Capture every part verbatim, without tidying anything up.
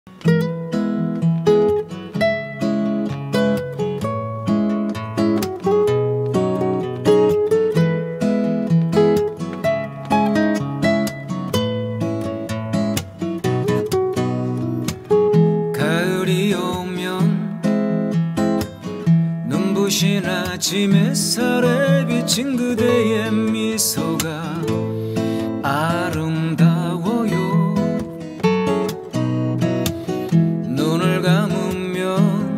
가을이 오면 눈부신 아침 햇살에 비친 그대의 미소가 아름다워요. 눈을 감으면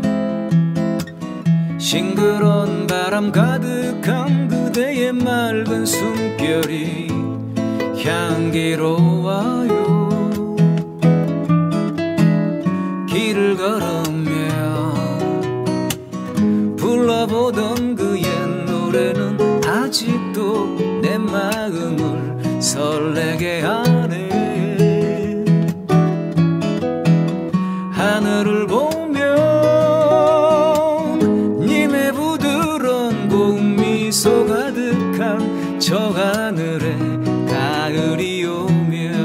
싱그러운 바람 가득한 그대의 맑은 숨결이 향기로워요. 길을 걸으며 불러보던 그 옛 노래는 아직도 내 마음을 설레게 하네. 하늘을 보면 님의 부드러운 고운 미소 가득한 저 하늘에 가을이 오면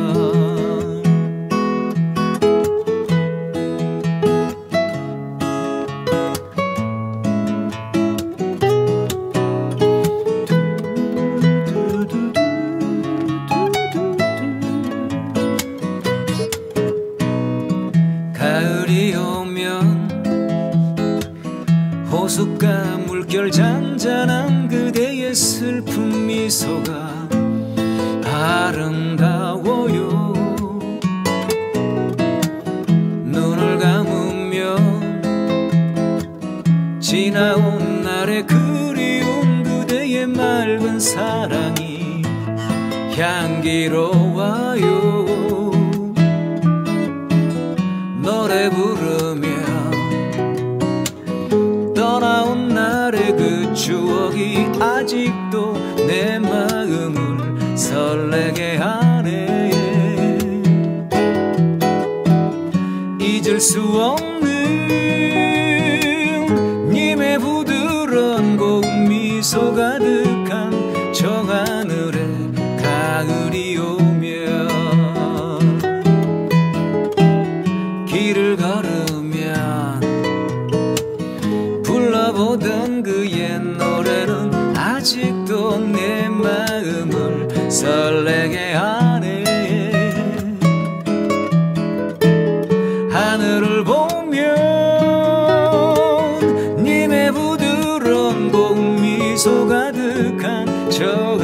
가을이 오면 호숫가 물결 잔잔한 그대의 슬픈 미소가 아름다워요. 눈을 감으면 지나온 날의 그리운 그대의 맑은 사랑이 향기로워요. 노래 부르며 떠나온 날의 그 추억이 아직도 내 마음을 설레게 하네. 잊을 수 없는 님의 부드러운 고운 미소 가득한 저 하늘에 가을이 오면 길을 걸으면 불러보던 그 옛 노래는 아직도 내 마음을 설레게 하네. 하늘을 보면 님의 부드러운 고운 미소 가득한 저